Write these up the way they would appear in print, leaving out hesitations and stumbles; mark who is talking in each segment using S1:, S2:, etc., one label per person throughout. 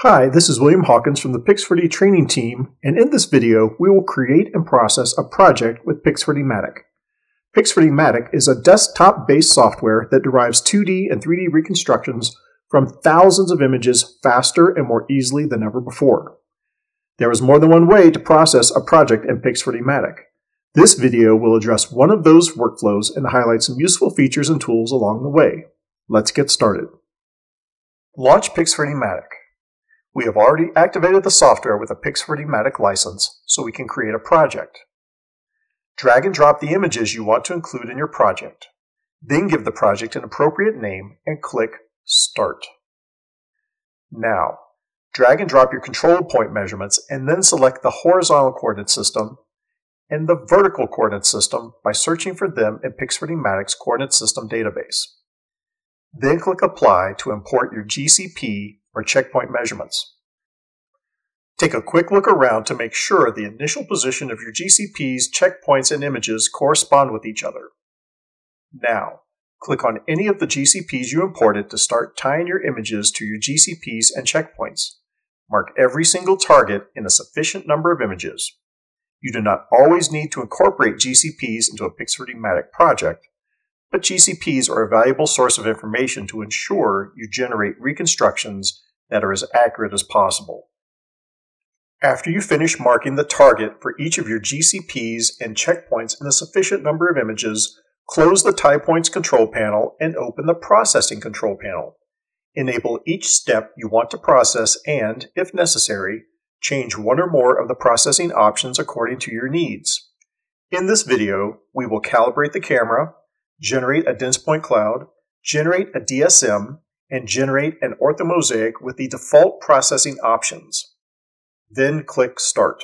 S1: Hi, this is William Hawkins from the PIX4D training team, and in this video we will create and process a project with PIX4Dmatic. PIX4Dmatic is a desktop-based software that derives 2D and 3D reconstructions from thousands of images faster and more easily than ever before. There is more than one way to process a project in PIX4Dmatic. This video will address one of those workflows and highlight some useful features and tools along the way. Let's get started. Launch PIX4Dmatic. We have already activated the software with a PIX4Dmatic license, so we can create a project. Drag and drop the images you want to include in your project. Then give the project an appropriate name and click Start. Now, drag and drop your control point measurements and then select the horizontal coordinate system and the vertical coordinate system by searching for them in PIX4Dmatic's coordinate system database. Then click Apply to import your GCP or checkpoint measurements. Take a quick look around to make sure the initial position of your GCPs, checkpoints, and images correspond with each other. Now, click on any of the GCPs you imported to start tying your images to your GCPs and checkpoints. Mark every single target in a sufficient number of images. You do not always need to incorporate GCPs into a PIX4Dmatic project, but GCPs are a valuable source of information to ensure you generate reconstructions that are as accurate as possible. After you finish marking the target for each of your GCPs and checkpoints in a sufficient number of images, close the Tie Points control panel and open the Processing control panel. Enable each step you want to process and, if necessary, change one or more of the processing options according to your needs. In this video, we will calibrate the camera, generate a dense point cloud, generate a DSM, and generate an orthomosaic with the default processing options. Then click Start.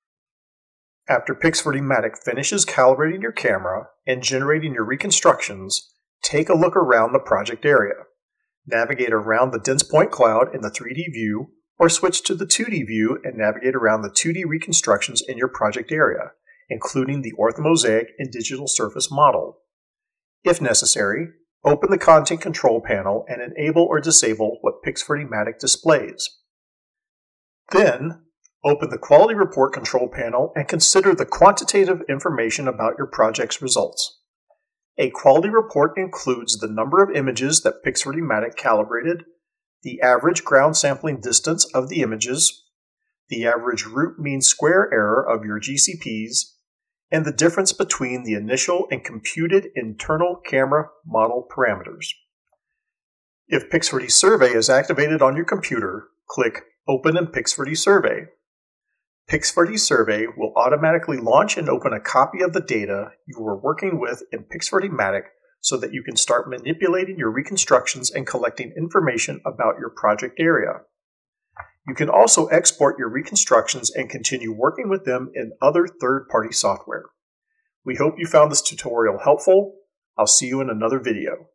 S1: After PIX4Dmatic finishes calibrating your camera and generating your reconstructions, take a look around the project area. Navigate around the dense point cloud in the 3D view, or switch to the 2D view and navigate around the 2D reconstructions in your project area, including the orthomosaic and digital surface model. If necessary, open the Content Control panel and enable or disable what PIX4Dmatic displays. Then, open the Quality Report control panel and consider the quantitative information about your project's results. A quality report includes the number of images that PIX4Dmatic calibrated, the average ground sampling distance of the images, the average root mean square error of your GCPs, and the difference between the initial and computed internal camera model parameters. If PIX4D Survey is activated on your computer, click Open in PIX4D Survey. PIX4D Survey will automatically launch and open a copy of the data you were working with in PIX4Dmatic so that you can start manipulating your reconstructions and collecting information about your project area. You can also export your reconstructions and continue working with them in other third-party software. We hope you found this tutorial helpful. I'll see you in another video.